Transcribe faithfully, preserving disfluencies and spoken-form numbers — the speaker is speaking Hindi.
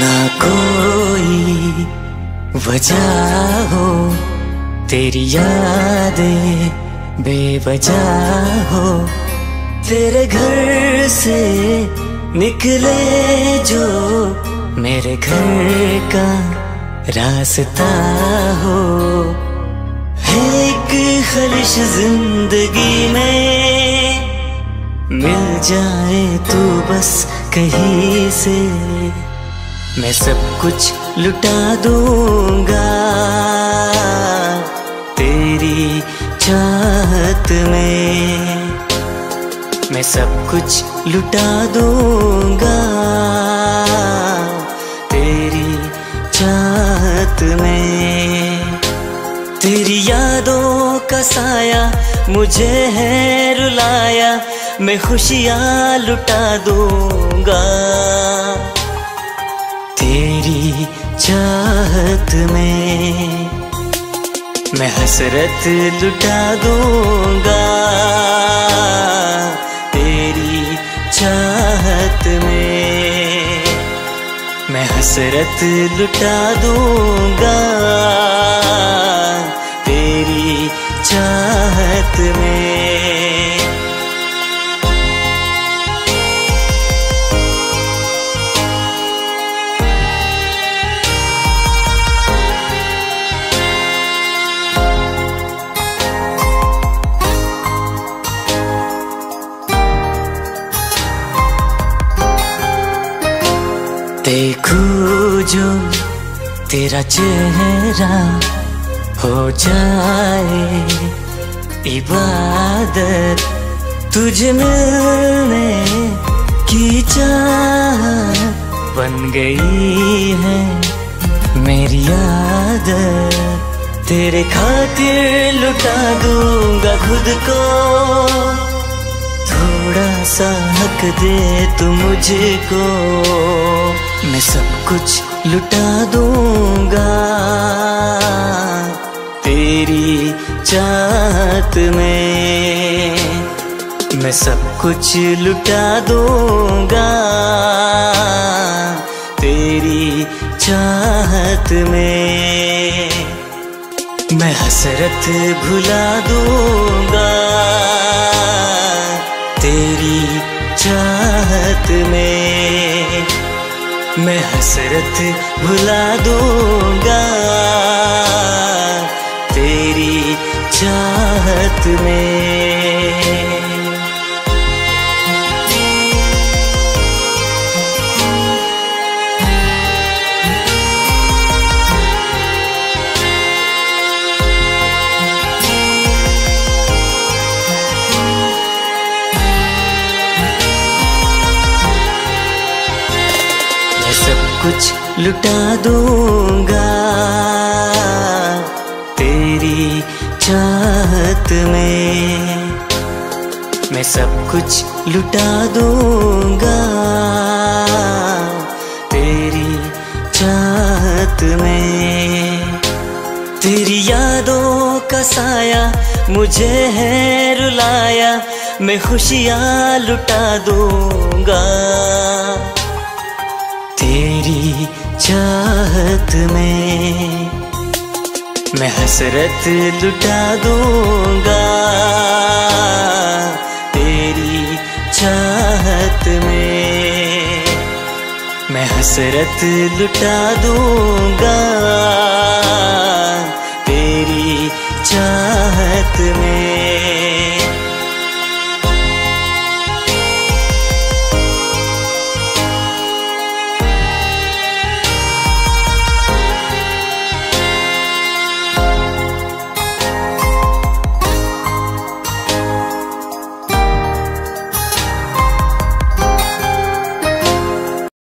ना कोई वजह हो, तेरी यादें बेवजह हो, तेरे घर से निकले जो मेरे घर का रास्ता हो। एक ख्वाहिश जिंदगी में मिल जाए तू बस कहीं से, मैं सब कुछ लुटा दूंगा तेरी चाहत में। मैं सब कुछ लुटा दूंगा तेरी चाहत में। तेरी यादों का साया मुझे है रुलाया, मैं खुशियाँ लुटा दूंगा तेरी चाहत में। मैं हसरत लुटा दूंगा तेरी चाहत में। मैं हसरत लुटा दूंगा तेरी चाहत में। देखूं जो तेरा चेहरा हो जाए इबादत, तुझे मिलने की चाहत बन गई है मेरी आदत। तेरे खातिर लुटा दूंगा खुद को, थोड़ा सा हक दे तू मुझको। मैं सब कुछ लुटा दूंगा तेरी चाहत में। मैं सब कुछ लुटा दूंगा तेरी चाहत में। मैं हसरत भुला दूंगा तेरी चाहत में। मैं हसरत भुला दूंगा तेरी चाहत में। कुछ लुटा दूंगा तेरी चाहत में। मैं सब कुछ लुटा दूंगा तेरी चाहत में। तेरी यादों का साया मुझे है रुलाया, मैं खुशियाँ लुटा दूंगा तेरी चाहत में। मैं हसरत लुटा दूंगा तेरी चाहत में। मैं हसरत लुटा दूंगा